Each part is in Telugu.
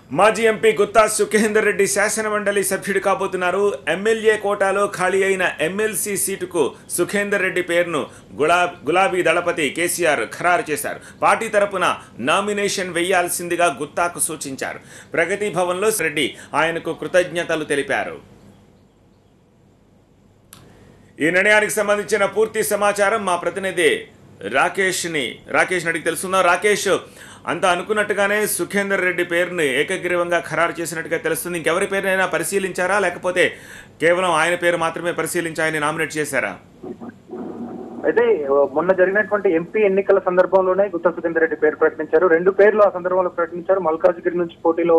మాజీ ఎంపీ గుత్తా సుఖేందర్ రెడ్డి శాసనమండలి సభ్యుడు కాబోతున్నారు. ఎమ్మెల్యే కోటాలో ఖాళీ అయిన ఎమ్మెల్సీ సీటుకు సుఖేందర్ రెడ్డి పేరును గులాబీ దళపతి కేసీఆర్ ఖరారు చేశారు. పార్టీ తరపున నామినేషన్ వేయాల్సిందిగా గుత్తాకు సూచించారు. ప్రగతి భవన్లో రెడ్డి ఆయనకు కృతజ్ఞతలు తెలిపారు. ఈ నిర్ణయానికి సంబంధించిన పూర్తి సమాచారం మా ప్రతినిధి రాకేష్ అడిగి తెలుసుకుందాం. రాకేష్, అంతా అనుకున్నట్టుగానే సుఖేందర్ రెడ్డి పేరుని ఏకగ్రీవంగా ఖరారు చేసినట్టుగా తెలుస్తుంది. ఇంకెవరి పేరునైనా పరిశీలించారా, లేకపోతే కేవలం ఆయన పేరు మాత్రమే పరిశీలించి ఆయన నామినేట్ చేశారా? అయితే మొన్న జరిగినటువంటి ఎంపీ ఎన్నికల సందర్భంలోనే గుత్తా సుఖేందర్ రెడ్డి పేరు ప్రకటించారు. 2 పేర్లు ఆ సందర్భంలో ప్రకటించారు. మల్కాజ్గిరి నుంచి పోటీలో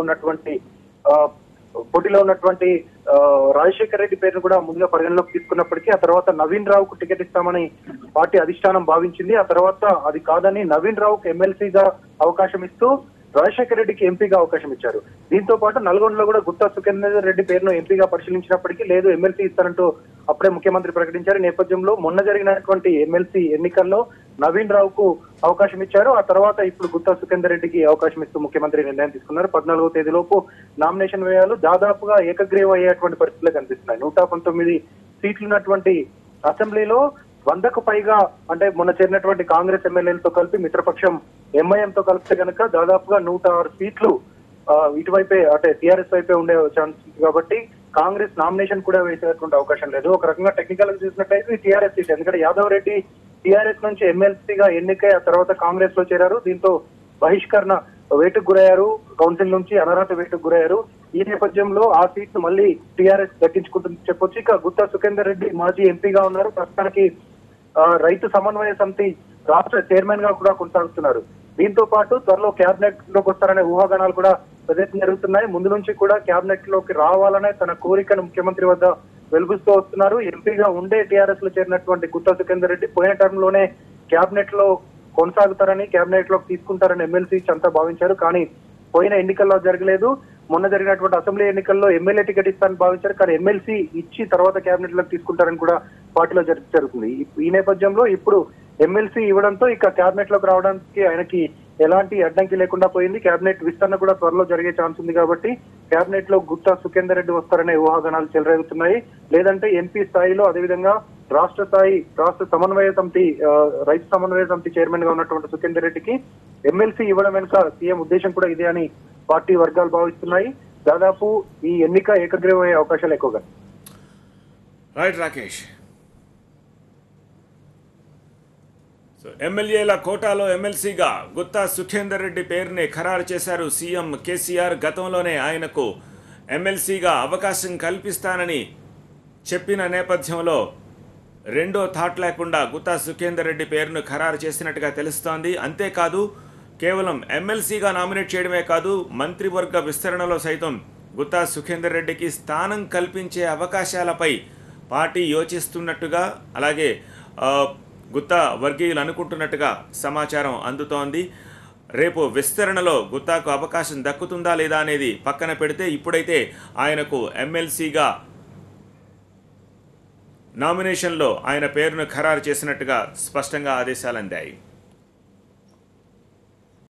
ఉన్నటువంటి రాజశేఖర్ రెడ్డి పేరును కూడా ముందుగా పరిగణలోకి తీసుకున్నప్పటికీ ఆ తర్వాత నవీన్ రావుకు టికెట్ ఇస్తామని పార్టీ అధిష్టానం భావించింది. ఆ తర్వాత అది కాదని నవీన్ రావుకు ఎమ్మెల్సీగా అవకాశం ఇస్తూ రాజశేఖర్ రెడ్డికి ఎంపీగా అవకాశం ఇచ్చారు. దీంతో పాటు నల్గొండలో కూడా గుత్తా సుఖేందర్ రెడ్డి పేరును ఎంపీగా పరిశీలించినప్పటికీ లేదు, ఎమ్మెల్సీ ఇస్తారంటూ అప్పుడే ముఖ్యమంత్రి ప్రకటించారు. నేపథ్యంలో మొన్న జరిగినటువంటి ఎమ్మెల్సీ ఎన్నికల్లో నవీన్ రావుకు అవకాశం ఇచ్చారు. ఆ తర్వాత ఇప్పుడు గుత్తా సుఖేందర్ రెడ్డికి అవకాశం ఇస్తూ ముఖ్యమంత్రి నిర్ణయం తీసుకున్నారు. 14వ తేదీలోపు నామినేషన్ వేయాలు. దాదాపుగా ఏకగ్రీవం అయ్యేటువంటి పరిస్థితులు కనిపిస్తున్నాయి. 119 సీట్లు ఉన్నటువంటి అసెంబ్లీలో 100కు పైగా, అంటే మొన్న చేరినటువంటి కాంగ్రెస్ ఎమ్మెల్యేలతో కలిపి మిత్రపక్షం ఎంఐఎంతో కలిపితే కనుక దాదాపుగా 106 సీట్లు ఇటువైపే, అంటే టీఆర్ఎస్ వైపే ఉండే ఛాన్స్ ఉంది. కాబట్టి కాంగ్రెస్ నామినేషన్ కూడా వేసేటువంటి అవకాశం లేదు. ఒక రకంగా టెక్నికల్ గా చూసినట్లయితే టీఆర్ఎస్ సీట్, ఎందుకంటే యాదవ్ రెడ్డి టీఆర్ఎస్ నుంచి ఎమ్మెల్సీగా ఎన్నికై ఆ తర్వాత కాంగ్రెస్ లో చేరారు. దీంతో బహిష్కరణ వేటుకు గురయ్యారు, కౌన్సిల్ నుంచి అనర్హత వేటుకు గురయ్యారు. ఈ నేపథ్యంలో ఆ సీట్ ను మళ్ళీ టీఆర్ఎస్ దక్కించుకుంటుంది చెప్పొచ్చు. ఇక గుత్తా సుఖేందర్ రెడ్డి మాజీ ఎంపీగా ఉన్నారు. ప్రస్తుతానికి రైతు సమన్వయ సమితి రాష్ట్ర చైర్మన్ గా కూడా కొనసాగుతున్నారు. దీంతో పాటు త్వరలో క్యాబినెట్ లోకి వస్తారనే ఊహాగానాలు కూడా ప్రయత్నం జరుగుతున్నాయి. ముందు నుంచి కూడా క్యాబినెట్ లోకి రావాలనే తన కోరికను ముఖ్యమంత్రి వద్ద వెలుగుస్తూ వస్తున్నారు. ఎంపీగా ఉండే టీఆర్ఎస్ లో చేరినటువంటి గుత్తా సుఖేందర్ రెడ్డి పోయిన టర్మ్ లోనే క్యాబినెట్ లో కొనసాగుతారని, క్యాబినెట్ లోకి తీసుకుంటారని ఎమ్మెల్సీ అంతా భావించారు. కానీ పోయిన ఎన్నికల్లో జరగలేదు. మొన్న జరిగినటువంటి అసెంబ్లీ ఎన్నికల్లో ఎమ్మెల్యే టికెట్ ఇస్తారని భావించారు. కానీ ఎమ్మెల్సీ ఇచ్చి తర్వాత క్యాబినెట్ లోకి తీసుకుంటారని కూడా పార్టీలో జరుగుతుంది. ఈ నేపథ్యంలో ఇప్పుడు ఎమ్మెల్సీ ఇవ్వడంతో ఇక క్యాబినెట్ లోకి రావడానికి ఆయనకి ఎలాంటి అడ్డంకి లేకుండా పోయింది. క్యాబినెట్ విస్తరణ కూడా త్వరలో జరిగే ఛాన్స్ ఉంది. కాబట్టి క్యాబినెట్ లో గుత్తా సుఖేందర్ రెడ్డి వస్తారనే ఊహాగానాలు చెలరేగుతున్నాయి. లేదంటే ఎంపీ స్థాయిలో, అదేవిధంగా రాష్ట్ర సమన్వయ సమితి, రైతు సమన్వయ సమితి చైర్మన్ గా ఉన్నటువంటి సుఖేందర్ రెడ్డికి ఎమ్మెల్సీ ఇవ్వడం వెనుక సీఎం ఉద్దేశం కూడా ఇదే అని పార్టీ వర్గాలు భావిస్తున్నాయి. దాదాపు ఈ ఎన్నిక ఏకగ్రీవం అయ్యే అవకాశాలు ఎక్కువగా. రైట్ రాకేష్. ఎమ్మెల్యేల కోటాలో ఎమ్మెల్సీగా గుత్తా సుఖేందర్ రెడ్డి పేరుని ఖరారు చేశారు సీఎం కేసీఆర్. గతంలోనే ఆయనకు ఎమ్మెల్సీగా అవకాశం కల్పిస్తానని చెప్పిన నేపథ్యంలో రెండో థాట్ లేకుండా గుత్తా సుఖేందర్ రెడ్డి పేరును ఖరారు చేసినట్టుగా తెలుస్తోంది. అంతేకాదు, కేవలం ఎమ్మెల్సీగా నామినేట్ చేయడమే కాదు, మంత్రివర్గ విస్తరణలో సైతం గుత్తా సుఖేందర్ రెడ్డికి స్థానం కల్పించే అవకాశాలపై పార్టీ యోచిస్తున్నట్టుగా, అలాగే గుత్తా వర్గీయులు అనుకుంటున్నట్టుగా సమాచారం అందుతోంది. రేపు విస్తరణలో గుత్తాకు అవకాశం దక్కుతుందా లేదా అనేది పక్కన పెడితే ఇప్పుడైతే ఆయనకు ఎమ్మెల్సీగా నామినేషన్లో ఆయన పేరును ఖరారు చేసినట్టుగా స్పష్టంగా ఆదేశాలు అందాయి.